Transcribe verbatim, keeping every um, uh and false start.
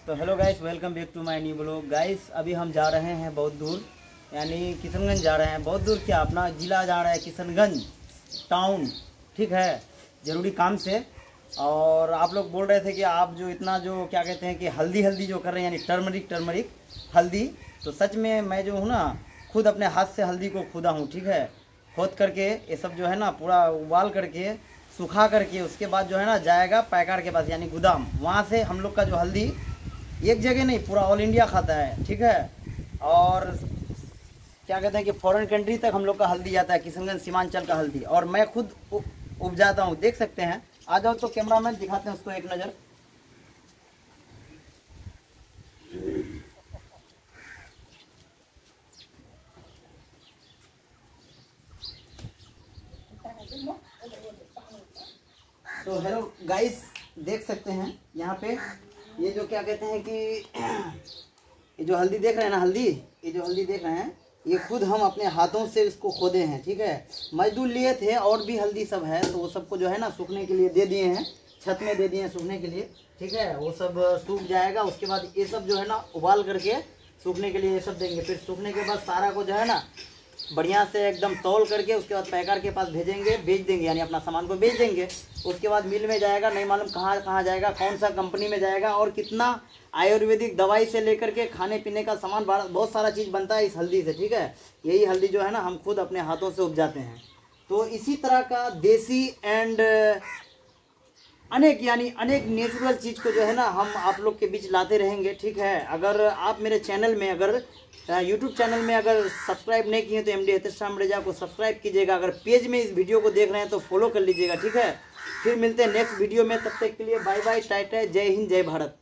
तो hello guys, welcome back to my new blog. Guys अभी हम जा रहे हैं बहुत दूर, यानी किशनगंज जा रहे हैं। बहुत दूर क्या, अपना ज़िला जा रहा है किशनगंज टाउन, ठीक है, ज़रूरी काम से। और आप लोग बोल रहे थे कि आप जो इतना जो क्या कहते हैं कि हल्दी हल्दी जो कर रहे हैं, यानी टर्मरिक टर्मरिक हल्दी, तो सच में मैं जो हूँ ना खुद अपने हाथ से हल्दी को खुदा हूँ, ठीक है। खोद करके ये सब जो है ना पूरा उबाल करके सुखा करके उसके बाद जो है ना जाएगा पैकार के पास, यानी गोदाम। वहाँ से हम लोग का जो हल्दी एक जगह नहीं, पूरा ऑल इंडिया खाता है, ठीक है। और क्या कहते हैं कि फॉरेन कंट्री तक हम लोग का हल्दी जाता है, किशनगंज सीमांचल का हल्दी। और मैं खुद उपजाता हूँ, देख सकते हैं। आ जाओ तो कैमरामैन दिखाते हैं उसको एक नज़र। तो हेलो गाइस, देख सकते हैं यहाँ पे ये जो क्या कहते हैं कि ये जो हल्दी देख रहे हैं ना, हल्दी ये जो हल्दी देख रहे हैं, ये खुद हम अपने हाथों से इसको खोदे हैं, ठीक है। मजदूर लिए थे और भी हल्दी सब है, तो वो सबको जो है ना सूखने के लिए दे दिए हैं, छत में दे दिए हैं सूखने के लिए, ठीक है। वो सब सूख जाएगा, उसके बाद ये सब जो है ना उबाल करके सूखने के लिए ये सब देंगे। फिर सूखने के बाद सारा को जो है ना बढ़िया से एकदम तौल करके उसके बाद पैकार के पास भेजेंगे, बेच देंगे, यानी अपना सामान को बेच देंगे। उसके बाद मिल में जाएगा, नहीं मालूम कहाँ कहाँ जाएगा, कौन सा कंपनी में जाएगा। और कितना आयुर्वेदिक दवाई से लेकर के खाने पीने का सामान, बहुत सारा चीज़ बनता है इस हल्दी से, ठीक है। यही हल्दी जो है ना हम खुद अपने हाथों से उपजाते हैं। तो इसी तरह का देसी एंड अनेक यानी अनेक नेचुरल चीज़ को जो है ना हम आप लोग के बीच लाते रहेंगे, ठीक है। अगर आप मेरे चैनल में, अगर यूट्यूब चैनल में अगर सब्सक्राइब नहीं किए तो एम डी हितेश रामरेजा को सब्सक्राइब कीजिएगा। अगर पेज में इस वीडियो को देख रहे हैं तो फॉलो कर लीजिएगा, ठीक है। फिर मिलते हैं नेक्स्ट वीडियो में, तब तक के लिए बाय बाय, टाटा, जय हिंद, जय भारत।